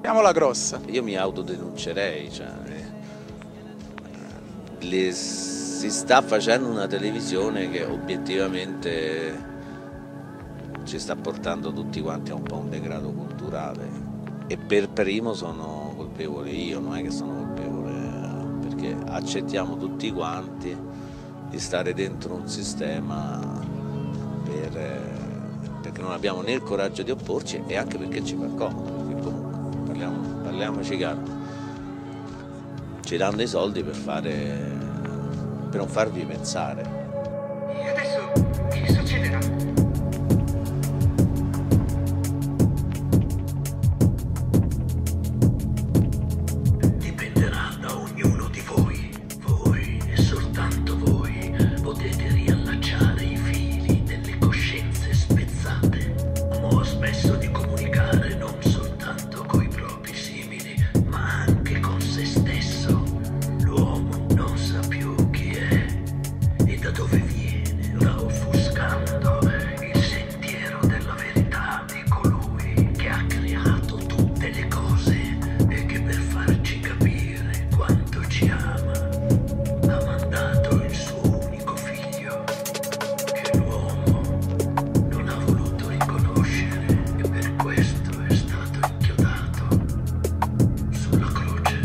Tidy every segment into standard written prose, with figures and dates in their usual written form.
Chiamiamola grossa. Io mi autodenuncerei, cioè, si sta facendo una televisione che obiettivamente ci sta portando tutti quanti a un po' un degrado culturale e per primo sono colpevole io, non è che sono colpevole perché accettiamo tutti quanti di stare dentro un sistema perché non abbiamo né il coraggio di opporci e anche perché ci fa comodo, perché comunque parliamoci chiaro, ci danno i soldi per non farvi pensare. E adesso che succederà? Dipenderà da ognuno di voi. Voi e soltanto voi potete riallacciare i fili delle coscienze spezzate. L'uomo ha smesso di comunicare non soltanto coi propri simili, ma anche con se stesso. L'uomo non sa più chi è e da dove viene, offuscando il sentiero della verità di colui che ha creato tutte le cose e che per farci capire quanto ci ama ha mandato il suo unico figlio che l'uomo non ha voluto riconoscere e per questo è stato inchiodato sulla croce.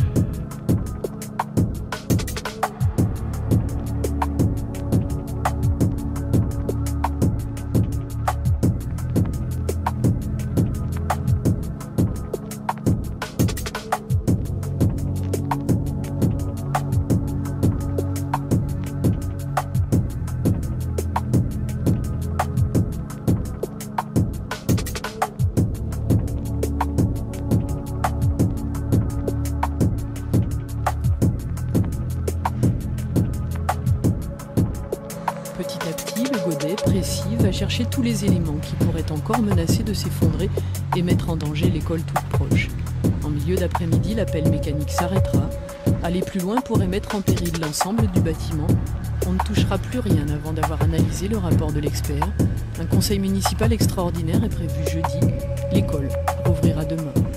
Petit à petit, le godet, précis, va chercher tous les éléments qui pourraient encore menacer de s'effondrer et mettre en danger l'école toute proche. En milieu d'après-midi, l'appel mécanique s'arrêtera. Aller plus loin pourrait mettre en péril l'ensemble du bâtiment. On ne touchera plus rien avant d'avoir analysé le rapport de l'expert. Un conseil municipal extraordinaire est prévu jeudi. L'école rouvrira demain.